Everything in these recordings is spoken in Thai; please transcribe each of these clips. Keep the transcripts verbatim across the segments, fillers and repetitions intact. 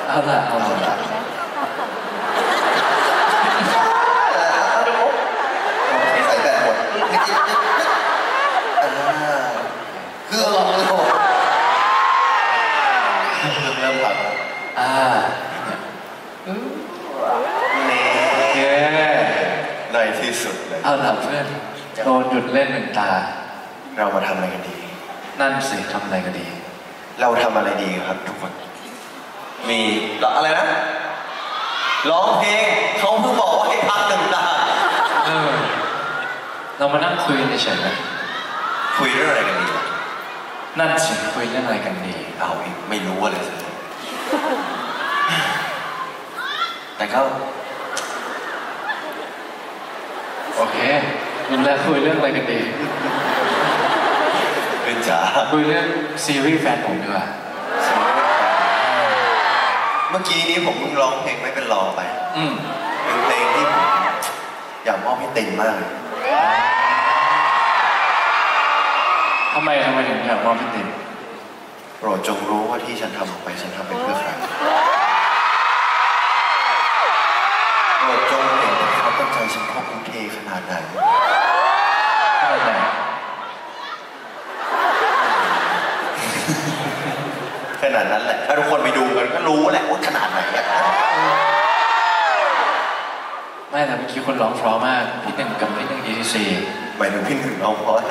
เอาละเอาละใส่แบตหมดคือลองเลยผมเริ่มผ่านแล้วอ่านี่ในที่สุดเลยเอาละเพื่อนโดนหยุดเล่นหนึ่งตาเรามาทำอะไรกันดีนั่นสิทำอะไรกันดีเราทำอะไรดีครับทุกคนมีอะไรนะร้องเพลงเขาเพิ่งบอกว่าให้พักหนึ่งตาเออเรามานั่งคุยเฉยๆนะคุยเรื่องอะไรกันดีนั่นสิคุยเรื่องอะไรกันดีเอาอีกไม่รู้อะไรสิแต่ก็โอเคมันแล้วคุยเรื่องอะไรกันดีเป็นจ๋าคุยเรื่องซีรีส์แฟนผมดีกว่าเมื่อกี้นี้ผมเพิ่งร้องเพลงไม่เป็นรองไปอืมเป็นเพลงที่ผมอยากมอบให้ติ่งมากเลยทำไมทำไมถึงอยากมอบให้ติ่งโปรดจงรู้ว่าที่ฉันทำออกไปฉันทำไปเพื่อใครโปรดจงเห็นความตั้งใจฉันพอคุ้มเทขนาดไหนขนาดไหนขนาดนั้นแหละถ้าทุกคนไปดูกันก็รู้แหละว่าขนาดไหนอะไม่แต่เมื่อกี้คนร้องเพราะมากพี่หนึ่งกับพี่หนึ่ง อี ที ซีหมายถึงพี่หนึ่งร้องเพราะ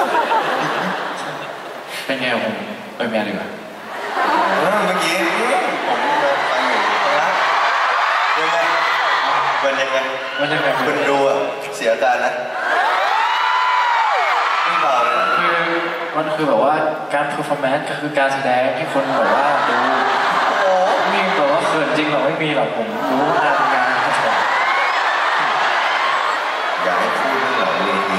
เป็นไงผมไปแม่ดีกว่าเมื่อกี้ผมฟังอยู่ยังไงมันยังไงมันยังไงคุณดูอ่ะเสียการนะไม่เบาเลยคือมันคือแบบว่าการเพอร์ฟอร์แมนซ์ก็คือการแสดงที่คนแบบว่าดูโอ้มีแบบว่าเขินจริงหรอไม่มีหรอกผมรู้งานงานครับผมอยากให้พูดเรื่องหลังเวที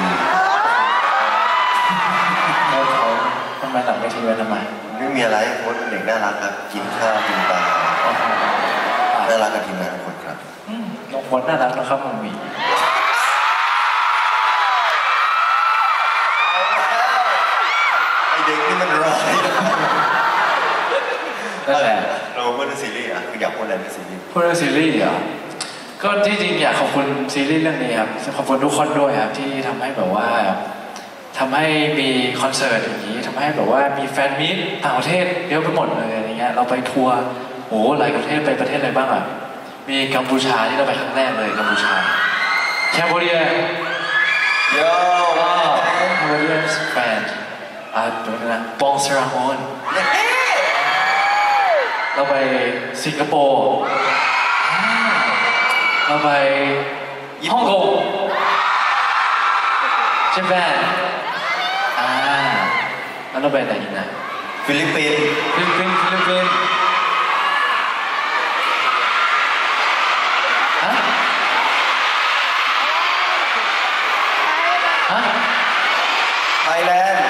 เขาเขาทำไมหลังเวทีไว้ทำไมไม่มีอะไรโค้ชเป็นเด็กน่ารักครับกินข้าวกินปลาน่ารักกับทีมงานทุกคนครับน้องโค้ชน่ารักนะครับมันมีไอเด็กนี่มันร้ายนั่นแหละเราพูดเรื่องซีรีส์อ่ะคืออยากพูดอะไรในซีรีส์พูดเรื่องซีรีส์เหรอก็ที่จริงอยากขอบคุณซีรีส์เรื่องนี้ครับขอบคุณทุกคนด้วยครับที่ทำให้แบบว่าทำให้มีคอนเสิร์ตอย่างนี้ทำให้แบบว่ามีแฟนมีตต่างประเทศเยอะไปหมดเลยอะไรเงี้ยเราไปทัวร์โอ้หลายประเทศไปประเทศอะไรบ้างอ่ะมีกัมพูชาที่เราไปครั้งแรกเลยกัมพูชาแคมโบเดียโย่แคมโบเดียแฟนอ่าตรงนั้นนะปองเซราฮอนเราไปสิงคโปร์เราไปฮ่องกงญี่ปุ่นอ่าแล้วเราไปไหนอีกนะฟิลิปปินส์ฟิลิปปินส์ฟิลิปปินส์ฮะฮะไทยแลนด์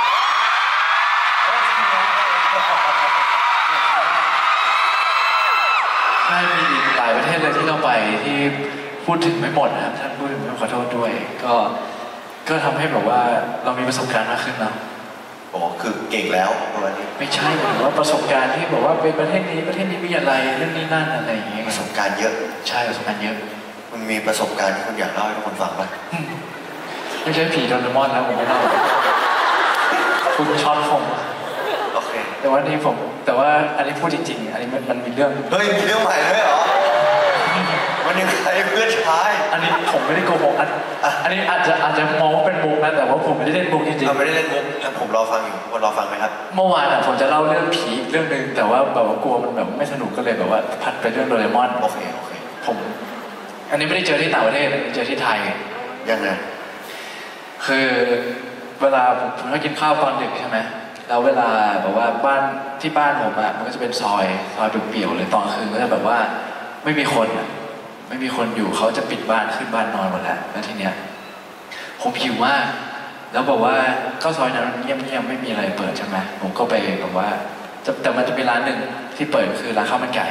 ใช่มีอีกหลายประเทศเลยที่เราไปที่พูดถึงไม่หมดนะครับท่านพูดถึงไม่ขอโทษด้วยก็ก็ทำให้แบบว่าเรามีประสบการณ์มากขึ้นเนาะโอ้คือเก่งแล้วประมาณนี้ไม่ใช่หรือว่าประสบการณ์ที่บอกว่าเป็นประเทศนี้ประเทศนี้มีอะไรเรื่องนี้นั่นอะไรอย่างเงี้ยประสบการณ์เยอะใช่ประสบการณ์เยอะมันมีประสบการณ์ที่คุณอยากเล่าให้ทุกคนฟังไหมไม่ใช่ผีโดเรมอนแล้วผมไม่เล่าคุณช็อตผมโอเคแต่ว่านี่ผมแต่ว่าอันนี้พูดจริงๆอันนี้มันมันมีเรื่องเฮ้ยมีเรื่องใหม่ด้วยเหรอวันนี้ใครเพื่อนชายอันนี้ผมไม่ได้โกหกอันอันนี้อาจจะอาจจะมองว่าเป็นมุกนะแต่ว่าผมไม่ได้เล่นมุกจริงๆไม่ได้เล่นมุกผมรอฟังอยู่คนรอฟังไหมครับเมื่อวานอ่ะผมจะเล่าเรื่องผีเรื่องนึงแต่ว่าแบบว่ากลัวมันแบบไม่สนุกก็เลยแบบว่าพัดไปเรื่องโดเรมอนโอเคโอเคผมอันนี้ไม่ได้เจอที่ต่างประเทศเจอที่ไทยยังไงคือเวลาผมผมก็กินข้าวตอนดึกใช่ไหมแล้วเวลาแบบว่าบ้านที่บ้านผมอ่ะมันก็จะเป็นซอยซอยเปี่ยวๆเลยตอนคืนก็จะแบบว่าไม่มีคนอ่ะไม่มีคนอยู่เขาจะปิดบ้านขึ้นบ้านนอนหมดแล้วแล้วทีเนี้ยผมหิวมากแล้วบอกว่าก็ซอยนั้นเงียบๆไม่มีอะไรเปิดใช่ไหมผมก็ไปแบบว่าแต่มันจะมีร้านหนึ่งที่เปิดคือร้านข้าวมันไก่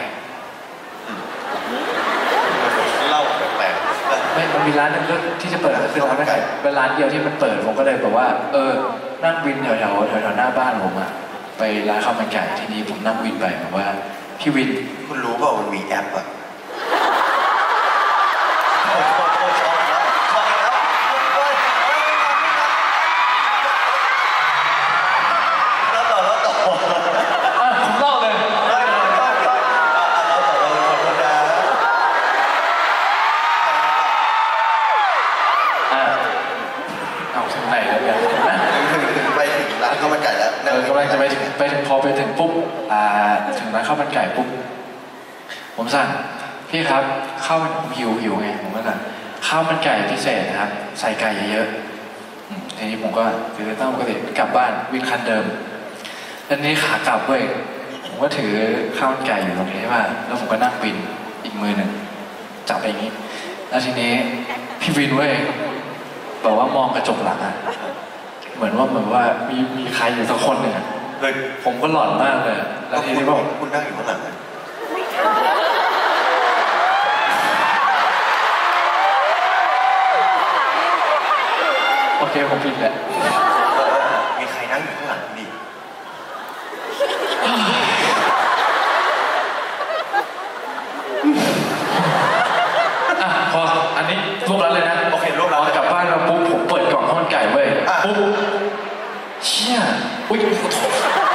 เล่าแปลกๆไม่มันมีร้านหนึ่งที่จะเปิดคือร้านข้าวมันไก่เป็นร้านเดียวที่มันเปิดผมก็เลยแบบว่าเออนั่งวินแถวๆแถวๆหน้าบ้านผมอะไปร้านข้าวมันไก่ทีนี้ผมนั่งวินไปแบบว่าพี่วินคุณรู้เปล่ามันมีแอปอะโอ้โหชอบแล้วชอบแล้วแล้วต่อแล้วต่ออ่ะผมเล่าเลยแล้วต่อแล้วต่อแล้วต่อแล้วขอโทษนะอ่ะเอาถึงไหนแล้วเนี่ยถึงไหนถึงถึงไปถึงร้านข้าวมันไก่แล้วเออกำลังจะไปถึงไปถึงพอไปถึงปุ๊บอ่าถึงร้านข้าวมันไก่ปุ๊บผมสั่งพี่ครับข้าวมันผมหิวหิวไงผมก็สั่งข้าวมันไก่พิเศษนะครับใส่ไก่เยอะๆอืมทีนี้ผมก็ถือตั้งปกติกลับบ้านวิ่งคันเดิมแล้วนี้ขากลับเว้ยผมก็ถือข้าวมันไก่อยู่ตรงนี้ใช่ป่ะแล้วผมก็นั่งวินอีกมือหนึ่งจับไปอย่างนี้แล้วทีนี้พี่วินเว้ยบอกว่ามองกระจกหลังอะเหมือนว่าเหมือนว่ามีมีใครอยู่สักคนหนึ่งอะเฮ้ยผมก็หลอนมากเลย แล้วทีนี้บอกคุณนั่งอยู่ข้างหลังนะโอเคผมผิดแหละมีใครนั่งอยู่ข้างหลังดิอ่ะพออันนี้รวบรัดเลยนะโอเครวบรัดพอกลับบ้านมาปุ๊บผมเปิดกล่องข้าวมันไก่เว้ยอ่ะปุ๊บเชี่ยอุ้ยขอโทษ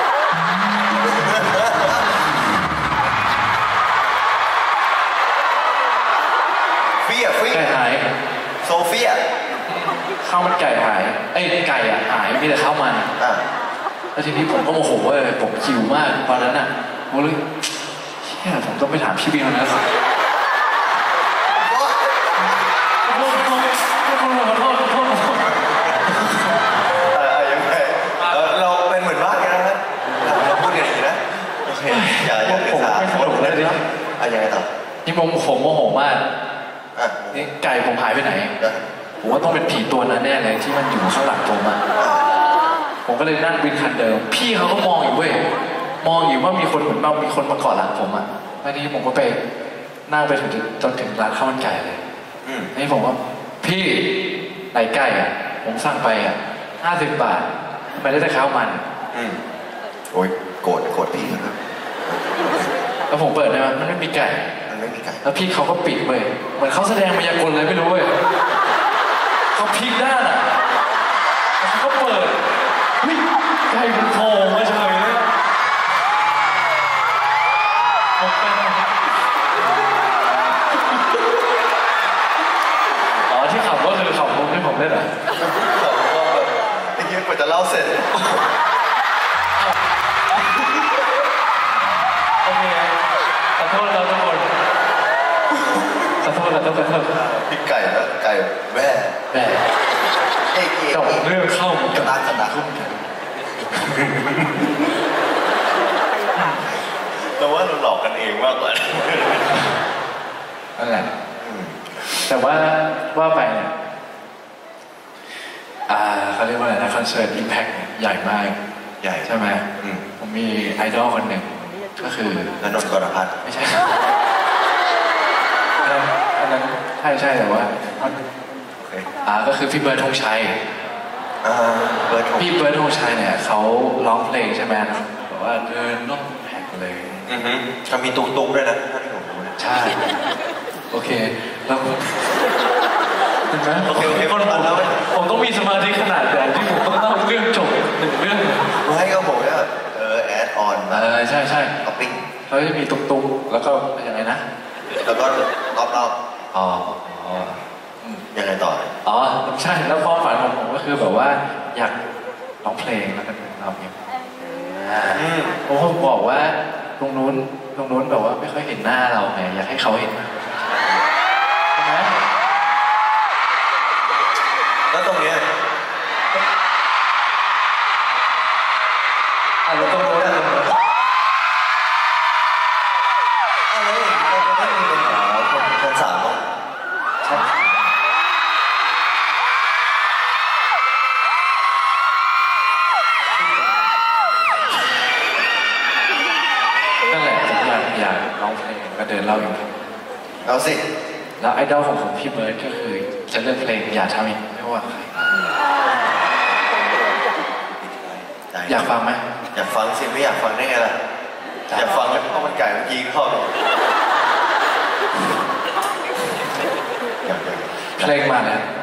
เฟียเฟียไก่หายโซเฟียข้าวมันไก่หายเอ้ยไก่อ่ะหายมีแต่ข้าวมันอ่ะแล้วทีนี้ผมก็โมโหเว้ยผมหิวมากตอนนั้นอ่ะผมเลยเชี่ยผมต้องไปถามพี่บินแล้วนะขอโทษขอโทษขอโทษขอโทษขอโทษขอโทษเออยังไงเออเราเป็นเหมือนบ้านกันนะเราเราพูดกันอย่างนี้นะโอเคอย่าอย่าเดือดร้อนไม่สนุกเลยดิอ่ะยังไงต่อนี่ผมผมโมโหมากอ่ะนี่ไก่ผมหายไปไหนอ่ะผมว่าต้องเป็นผีตัวนั้นแน่เลยที่มันอยู่ข้างหลังผมอะผมก็เลยนั่งวินคันเดิม พี่เขาก็มองอยู่เว้ย มองอยู่ว่ามีคนเหมือนว่ามีคนมาเกาะหลังผมอะแล้วนี้ผมก็ไปนั่งไปถึงจนถึงร้านข้าวมันไก่เลยอืมนี่ผมว่าพี่ไหนไก่อะผมสั่งไปอะห้าสิบบาททำไมได้แต่ข้าวมันอืมโอ้ยโกรธโกรธพี่ครับแล้วผมเปิดได้ไหมมันไม่มีไก่มันไม่มีไก่แล้วพี่เขาก็ปิดเว้ยเหมือนเขาแสดงมายากลเลยไม่รู้เว้ยเขาพลิกด้านอ่ะแล้วเขาก็เปิดเฮ้ยไก่มันโผล่มาเฉยเลยผมเป็นอ๋อที่ขับก็คือขับมุกที่ผมเล่นเหรอเราก็แบบไอ้เหี้ยกว่าจะเล่าเสร็จโอเคขอโทษเราทุกคนขอโทษเราต้องขอโทษพี่ไก่แล้วไก่แว่แต่เอ๊ะเอ๊ะจบเอ๊ะเรื่องเข้ากับกระดาษกระดาษแต่ว่าเราหลอกกันเองมากกว่านั่นแหละแต่ว่าว่าไปเนี่ยอ่าเขาเรียกว่าอะไรนะคอนเสิร์ต Impact เนี่ยใหญ่มากใหญ่ใช่ไหมอืมผมมีไอดอลคนหนึ่งก็คือนันนนท์กรพัฒน์ไม่ใช่อันนั้นอันนั้นใช่ใช่แต่ว่าโอเคอ่าก็คือพี่เบิร์ดธงชัยอ่าเบิร์ดผมพี่เบิร์ดธงชัยเนี่ยเขาร้องเพลงใช่ไหมแบบว่าเดินล่องแผกเลยอือฮึจะมีตุ๊กตุ๊กด้วยนะถ้าที่ผมรู้นะใช่ โอเคแล้วเห็นไหมโอเคโอเคคนผมแล้วผมต้องมีสมาธิขนาดไหนที่ผมต้องเล่าเรื่องจบหนึ่งเรื่องไม่ก็ผมเนี่ยเออแอดออนเออใช่ใช่ท็อปปิ้งเขาจะมีตุ๊กตุ๊กแล้วก็ยังไงนะแล้วก็รอบรอบอ๋ออ๋อยังไงต่ออ๋อใช่แล้วความฝันของผมก็คือแบบว่าอยากร้องเพลงแล้วก็ร้องเพลงอ่าอืมผมก็บอกว่าตรงนู้นตรงนู้นแบบว่าไม่ค่อยเห็นหน้าเราไงอยากให้เขาเห็นมากใช่ไหมแล้วตรงเนี้ยอ่ะแล้วตรงนู้นอ่ะตรงนู้นอะไรเราจะไม่มีปัญหาคนคนสามหรอกใช่นั่นแหละผมอยากอยากร้องเพลงก็เดินเล่าอยู่เอาสิแล้วไอดอลของผมพี่เบิร์ดก็คือจะเลือกเพลงอย่าทำอีกไม่ว่าใครอยากฟังไหมอยากฟังสิไม่อยากฟังได้ไงล่ะอยากฟังเลยข้าวมันไก่เมื่อกี้เข้าเลยอยากอยากเพลงมาแล้ว